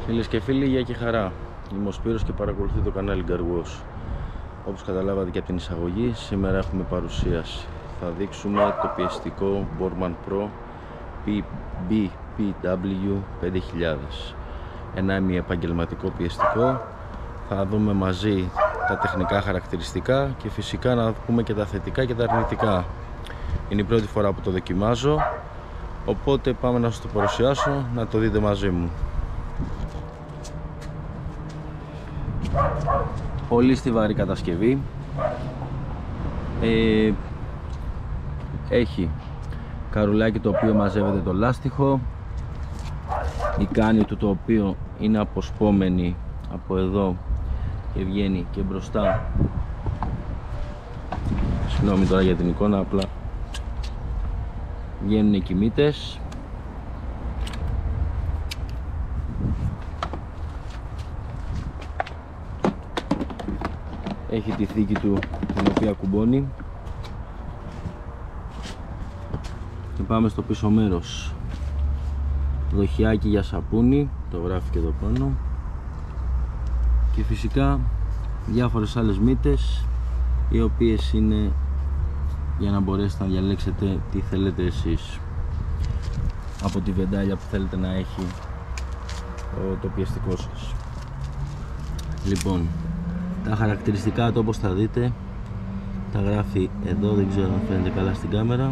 Φίλες και φίλοι, γεια και χαρά. Είμαι ο Σπύρος και παρακολουθεί το κανάλι Garwash. Όπως καταλάβατε και από την εισαγωγή, σήμερα έχουμε παρουσίαση. Θα δείξουμε το πιεστικό Borman Pro BPW 5000. Ένα επαγγελματικό πιεστικό. Θα δούμε μαζί τα τεχνικά χαρακτηριστικά και φυσικά να πούμε και τα θετικά και τα αρνητικά. Είναι η πρώτη φορά που το δοκιμάζω, οπότε πάμε να σας το παρουσιάσω, να το δείτε μαζί μου. Πολύ στιβαρή κατασκευή. Έχει καρουλάκι το οποίο μαζεύεται το λάστιχο, η κάνη του το οποίο είναι αποσπόμενη από εδώ και βγαίνει και μπροστά. Συγγνώμη τώρα για την εικόνα, απλά βγαίνουν οι κημίτες. Έχει τη θήκη του την οποία κουμπώνει. Και πάμε στο πίσω μέρος. Δοχιάκι για σαπούνι, το γράφει και εδώ πάνω. Και φυσικά διάφορες άλλες μύτες, οι οποίες είναι για να μπορέσετε να διαλέξετε τι θέλετε εσείς από τη βεντάλια που θέλετε να έχει το πιεστικό σας. Λοιπόν, τα χαρακτηριστικά του, όπως θα δείτε, τα γράφει εδώ, δεν ξέρω αν φαίνεται καλά στην κάμερα.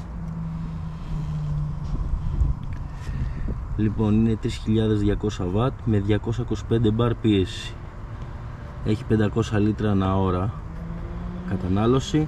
Λοιπόν, είναι 3200 W με 225 μπαρ πίεση. Έχει 500 λίτρα ανά ώρα κατανάλωση.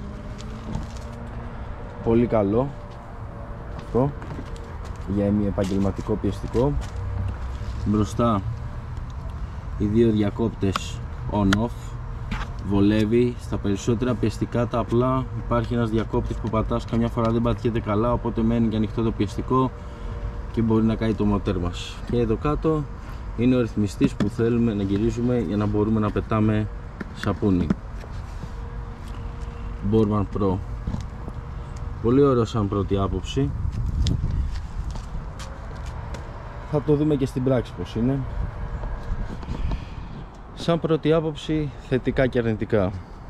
Πολύ καλό αυτό για μια επαγγελματικό πιεστικό. Μπροστά οι δύο διακόπτες on-off, βολεύει. Στα περισσότερα πιεστικά τα απλά υπάρχει ένας διακόπτης που πατάς, καμιά φορά δεν πατιέται καλά, οπότε μένει και ανοιχτό το πιεστικό και μπορεί να καεί το μοτέρ μας. Και εδώ κάτω είναι ο ρυθμιστής που θέλουμε να γυρίζουμε για να μπορούμε να πετάμε σαπούνι. Borman Pro, πολύ ωραίο σαν πρώτη άποψη. Θα το δούμε και στην πράξη πως είναι. Σαν πρώτη άποψη, θετικά και αρνητικά.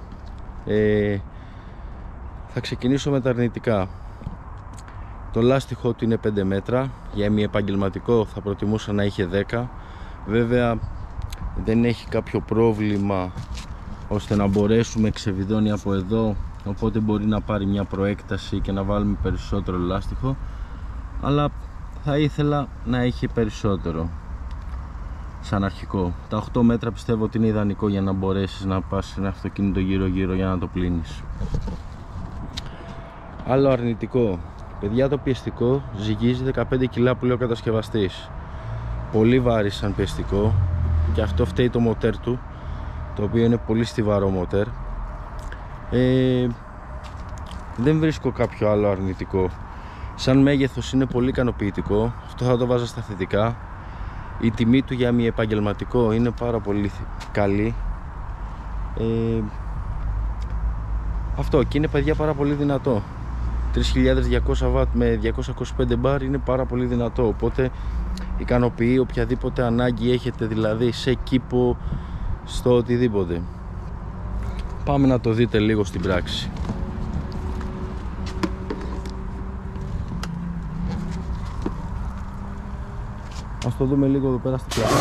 Θα ξεκινήσω με τα αρνητικά. Το λάστιχο του είναι 5 μέτρα. Για μη επαγγελματικό θα προτιμούσα να είχε 10. Βέβαια δεν έχει κάποιο πρόβλημα ώστε να μπορέσουμε, ξεβιδώνει από εδώ, οπότε μπορεί να πάρει μια προέκταση και να βάλουμε περισσότερο λάστιχο, αλλά θα ήθελα να έχει περισσότερο σαν αρχικό. Τα 8 μέτρα πιστεύω ότι είναι ιδανικό για να μπορέσεις να πας ένα αυτοκίνητο γύρω γύρω για να το πλύνεις. Άλλο αρνητικό, παιδιά, το πιεστικό ζυγίζει 15 κιλά που λέει ο κατασκευαστής. Πολύ βάρη σαν πιεστικό, και αυτό φταίει το μοτέρ του, το οποίο είναι πολύ στιβαρό μοτέρ. Δεν βρίσκω κάποιο άλλο αρνητικό. Σαν μέγεθος είναι πολύ ικανοποιητικό, αυτό θα το βάζα στα θετικά. Η τιμή του για μη επαγγελματικό είναι πάρα πολύ καλή. Αυτό, και είναι, παιδιά, πάρα πολύ δυνατό. 3200 W με 225 μπαρ είναι πάρα πολύ δυνατό, οπότε ικανοποιεί οποιαδήποτε ανάγκη έχετε, δηλαδή σε κήπο, στο οτιδήποτε. Πάμε να το δείτε λίγο στην πράξη. Ας το δούμε λίγο εδώ πέρα στη πλάτη.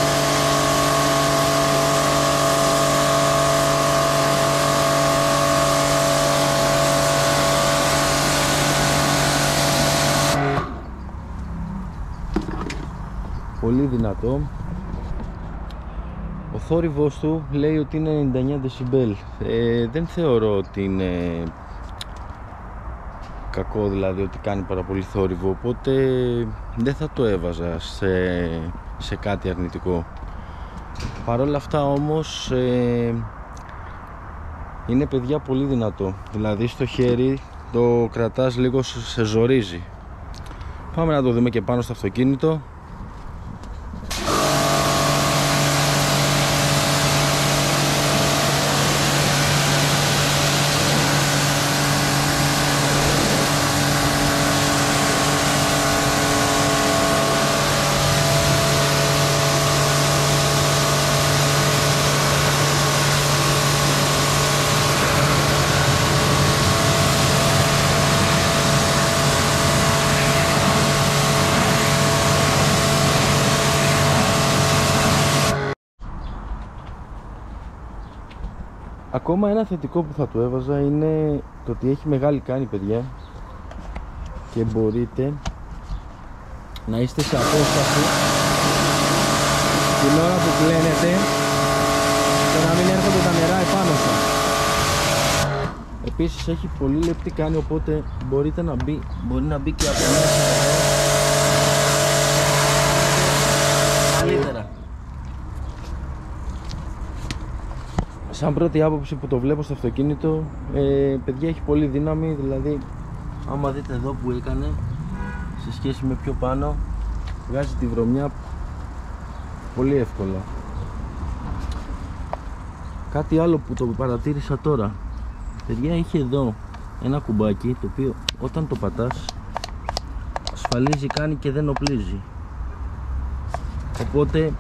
Πολύ δυνατό. Ο θόρυβος του λέει ότι είναι 99 δεσιμπέλ. Δεν θεωρώ ότι είναι κακό, δηλαδή ότι κάνει πάρα πολύ θόρυβο, οπότε δεν θα το έβαζα σε κάτι αρνητικό. Παρ' όλα αυτά όμως είναι, παιδιά, πολύ δυνατό, δηλαδή στο χέρι το κρατάς λίγο, σε ζορίζει. Πάμε να το δούμε και πάνω στο αυτοκίνητο. Ακόμα ένα θετικό που θα του έβαζα είναι το ότι έχει μεγάλη κάνη, παιδιά, και μπορείτε να είστε σε απόσταση την ώρα που πλένετε και να μην έρχονται τα νερά επάνω σας. Επίσης έχει πολύ λεπτή κάνη, οπότε μπορεί να μπει και από μέσα καλύτερα. Σαν πρώτη άποψη που το βλέπω στο αυτοκίνητο, παιδιά, έχει πολύ δύναμη, δηλαδή άμα δείτε εδώ που έκανε σε σχέση με πιο πάνω, βγάζει τη βρωμιά πολύ εύκολα. Κάτι άλλο που το παρατήρησα τώρα, παιδιά, έχει εδώ ένα κουμπάκι το οποίο όταν το πατάς ασφαλίζει κάνει και δεν οπλίζει, οπότε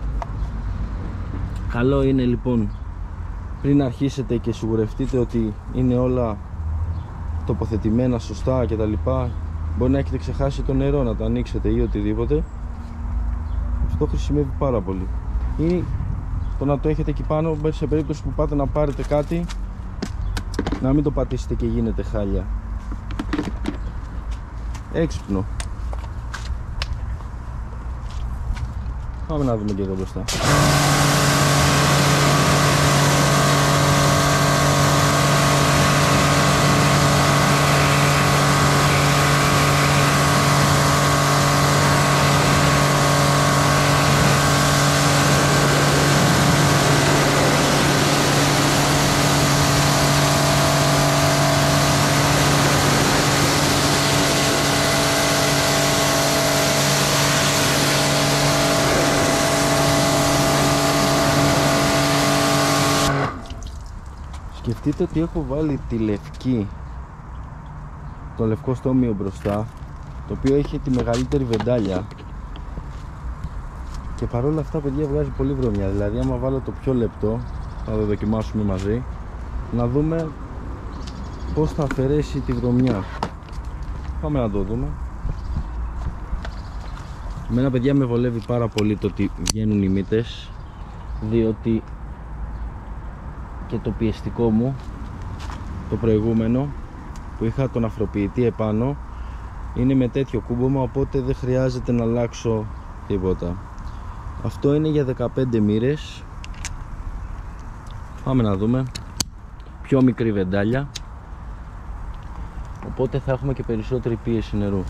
καλό είναι λοιπόν πριν αρχίσετε και σιγουρευτείτε ότι είναι όλα τοποθετημένα σωστά και τα λοιπά, μπορεί να έχετε ξεχάσει το νερό να το ανοίξετε ή οτιδήποτε. Αυτό χρησιμεύει πάρα πολύ. Ή το να το έχετε εκεί πάνω, σε περίπτωση που πάτε να πάρετε κάτι, να μην το πατήσετε και γίνεται χάλια. Έξυπνο. Πάμε να δούμε και εδώ μπροστά. Σκεφτείτε ότι έχω βάλει τη λευκή, το λευκό στόμιο μπροστά, το οποίο έχει τη μεγαλύτερη βεντάλια, και παρόλα αυτά, παιδιά, βγάζει πολύ βρωμιά. Δηλαδή άμα βάλω το πιο λεπτό, θα το δοκιμάσουμε μαζί, να δούμε πως θα αφαιρέσει τη βρωμιά. Πάμε να το δούμε. Εμένα, παιδιά, με βολεύει πάρα πολύ το ότι βγαίνουν οι μύτες, διότι και το πιεστικό μου, το προηγούμενο που είχα τον αφροποιητή επάνω, είναι με τέτοιο κούμπομα, οπότε δεν χρειάζεται να αλλάξω τίποτα. Αυτό είναι για 15 μοίρες. Πάμε να δούμε. Πιο μικρή βεντάλια, οπότε θα έχουμε και περισσότερη πίεση νερού.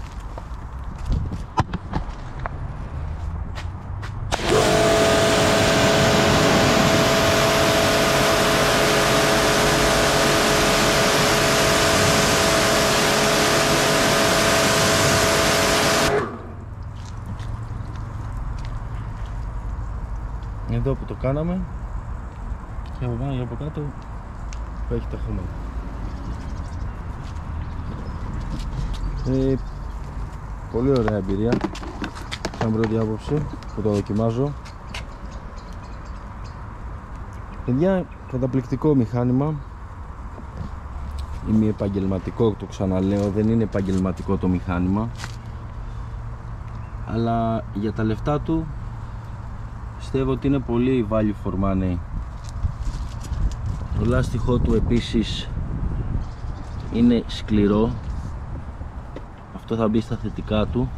Εδώ που το κάναμε και από πάνω και από κάτω που έχει τα χώματα. Πολύ ωραία εμπειρία, σαν πρώτη άποψη που το δοκιμάζω. Παιδιά, καταπληκτικό μηχάνημα. Είμαι επαγγελματικό, το ξαναλέω, δεν είναι επαγγελματικό το μηχάνημα, αλλά για τα λεφτά του πιστεύω ότι είναι πολύ value for money. Το λάστιχό του επίσης είναι σκληρό, αυτό θα μπει στα θετικά του.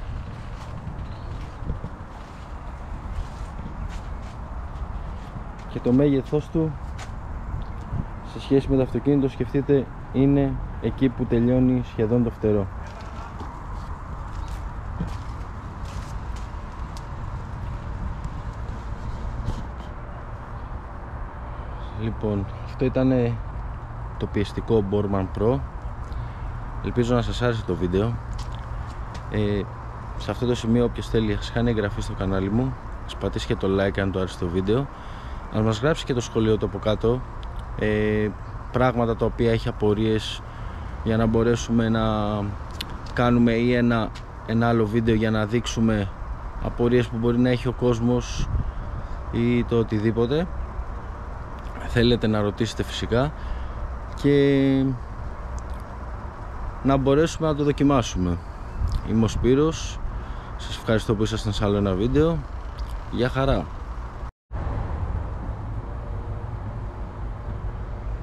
Και το μέγεθός του σε σχέση με το αυτοκίνητο, σκεφτείτε, είναι εκεί που τελειώνει σχεδόν το φτερό. Λοιπόν, αυτό ήταν το πιεστικό Borman Pro. Ελπίζω να σας άρεσε το βίντεο. Σε αυτό το σημείο, όποιος θέλει, ας κάνει εγγραφή στο κανάλι μου, ας πατήσει και το like αν το άρεσε το βίντεο, να μας γράψει και το σχολείο του από κάτω, πράγματα τα οποία έχει απορίες, για να μπορέσουμε να κάνουμε ή ένα άλλο βίντεο για να δείξουμε απορίες που μπορεί να έχει ο κόσμος ή το οτιδήποτε θέλετε να ρωτήσετε, φυσικά, και να μπορέσουμε να το δοκιμάσουμε. Είμαι ο Σπύρος, σας ευχαριστώ που ήσασταν σε άλλο ένα βίντεο. Γεια χαρά.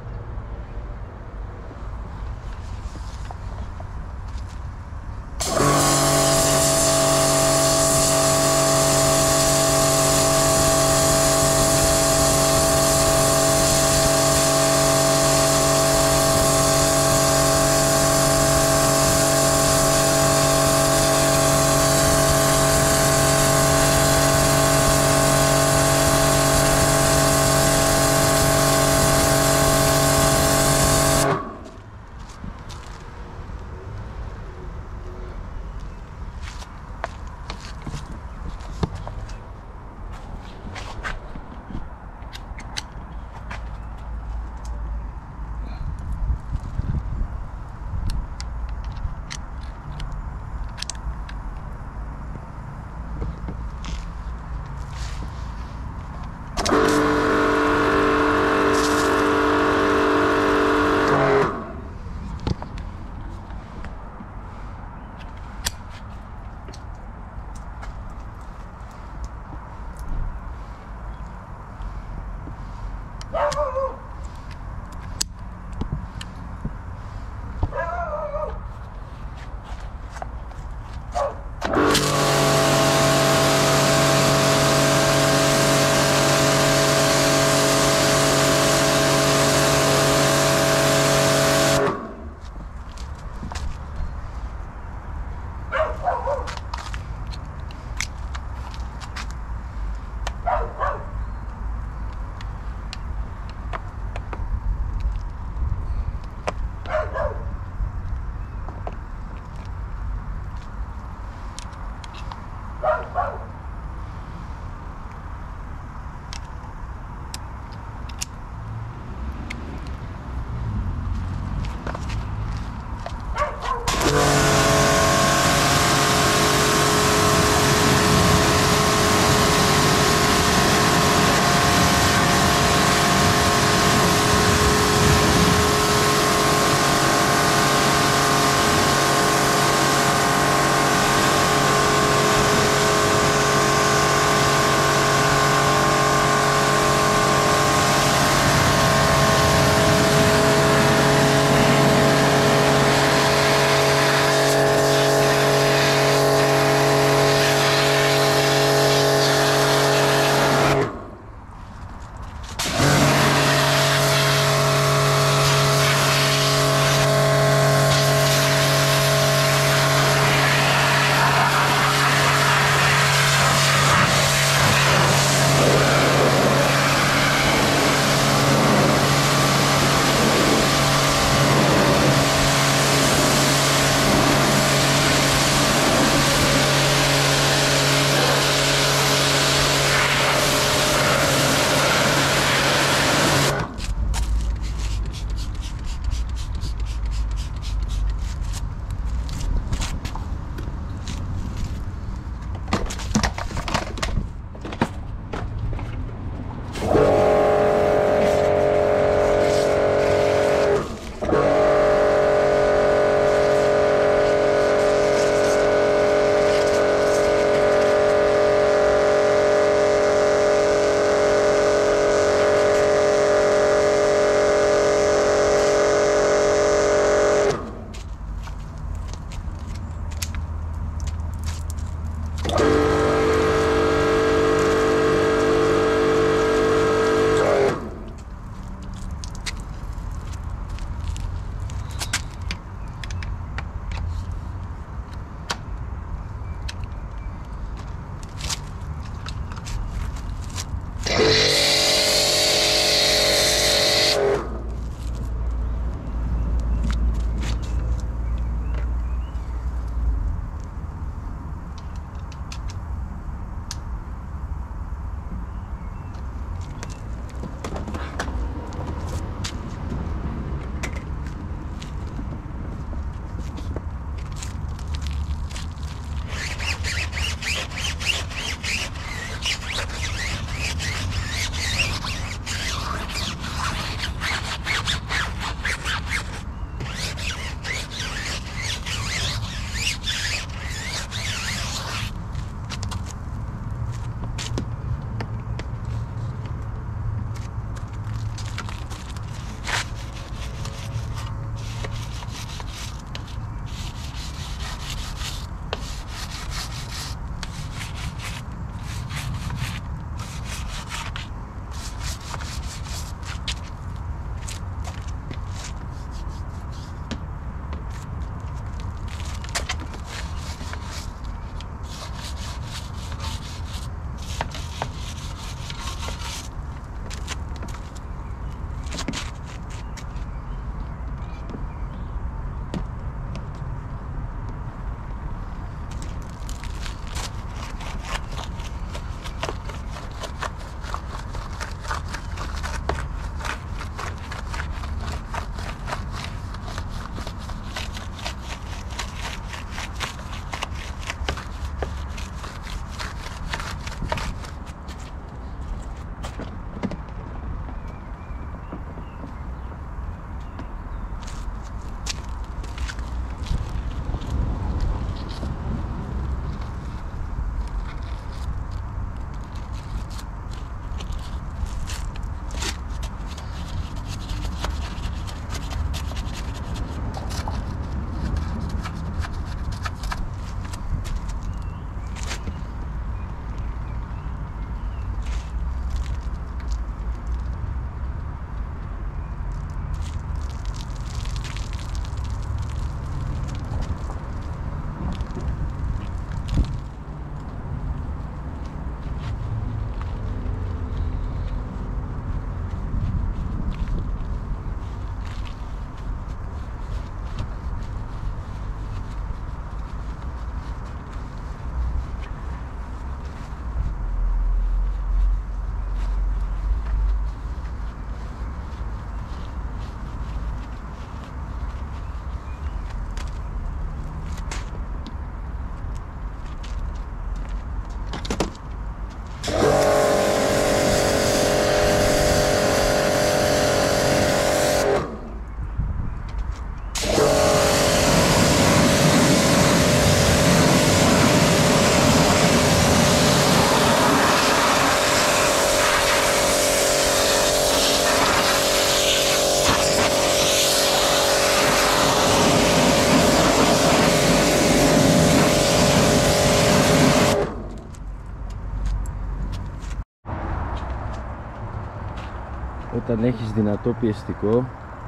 όταν έχεις δυνατό πιεστικό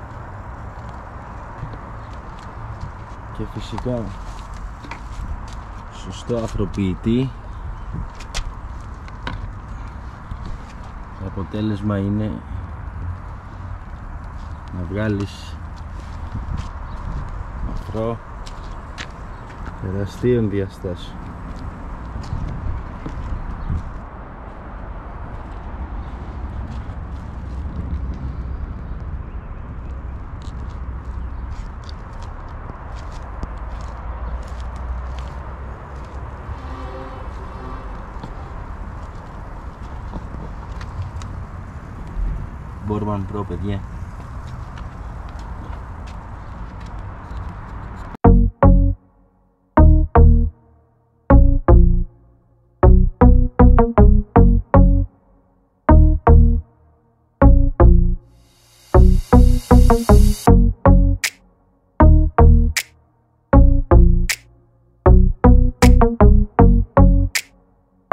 και φυσικά σωστό αφροποιητή, το αποτέλεσμα είναι να βγάλεις αφρό τεραστίων διαστάσεων. Borman Pro, παιδιά.